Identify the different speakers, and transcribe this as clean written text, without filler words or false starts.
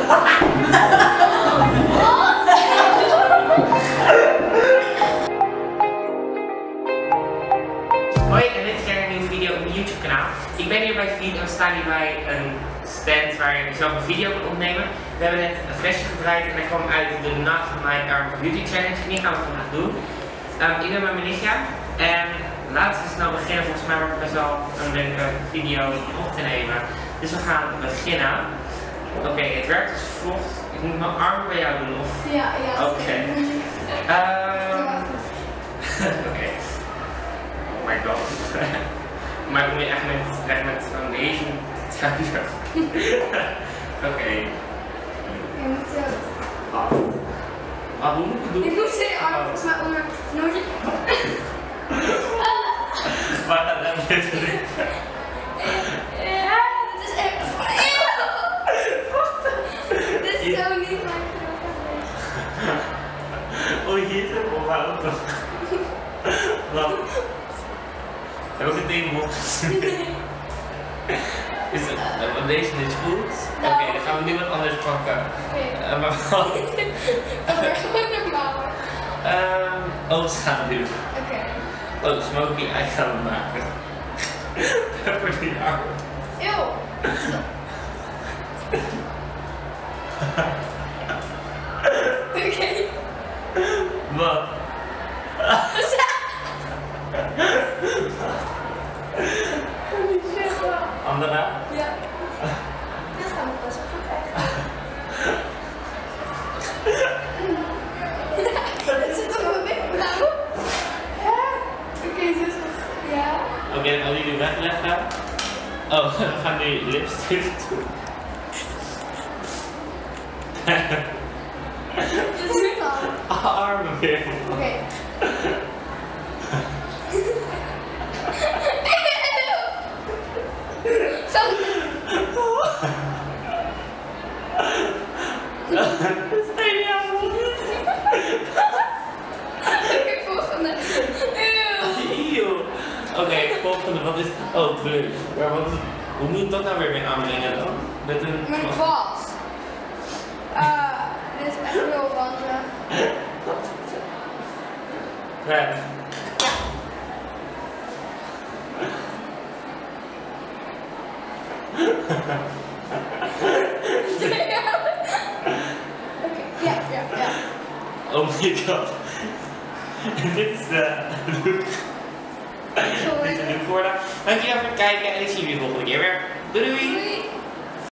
Speaker 1: Hoi en dit is een nieuwe video op mijn YouTube kanaal. Ik ben hier bij Feed en we staan hier bij een stand waar je zelf een video kan opnemen. We hebben net een flesje gedraaid en dat kwam uit de Not My Arm Beauty Challenge. En die gaan we vandaag doen. Ik ben met mijn nichtje en laten we snel beginnen. Volgens mij wordt het best wel een leuke video op te nemen. Dus we gaan beginnen. Oké, het werkt als volgt. Ik moet mijn arm bij jou doen of?
Speaker 2: Ja.
Speaker 1: Oké. Oké. Oh my god. Maar ik moet je echt met foundation thuis. Oké.
Speaker 2: Je moet zo.
Speaker 1: Hoe moet ik het doen?
Speaker 2: Ik moet je arm volgens mij onder nootje.
Speaker 1: Waar gaat dat dit?
Speaker 2: Ja, dit is echt. Dit is zo niet mijn genoeg.
Speaker 1: Oh, hier is het opgehouden toch? Wat? Heb ik het tegen me opgezien? Is het, deze is goed? Oké, dan gaan we nu wat anders pakken.
Speaker 2: Oké.
Speaker 1: Maar wat?
Speaker 2: Dat wordt gewoon normaal.
Speaker 1: Oogschaduw.
Speaker 2: Oké.
Speaker 1: Oh, smoky eye gaan we maken. Pepper die arm.
Speaker 2: Eeuw. Oké.
Speaker 1: Wat? Andere?
Speaker 2: Ja. Dit gaat nog best wel goed eigenlijk. Het zit op mijn wenkbrauw. Ja. Oké, zus. Ja.
Speaker 1: Oké, dan gaan we jullie wegleggen. Oh, we gaan nu lipstick doen.
Speaker 2: Dit duurt al.
Speaker 1: Armen weer.
Speaker 2: Oké. Oké, volgende.
Speaker 1: Oké, volgende, wat is. Oh, blush. Maar wat is. Hoe moet ik dat nou weer mee aanbrengen dan? Met een.
Speaker 2: Met een kwast. Dit is echt heel ranzig.
Speaker 1: Red.
Speaker 2: Ja.
Speaker 1: Oh my god. Dit is de look. Dit is de look voor. Dankjewel voor het kijken en ik zie jullie volgende keer weer. Doei doei!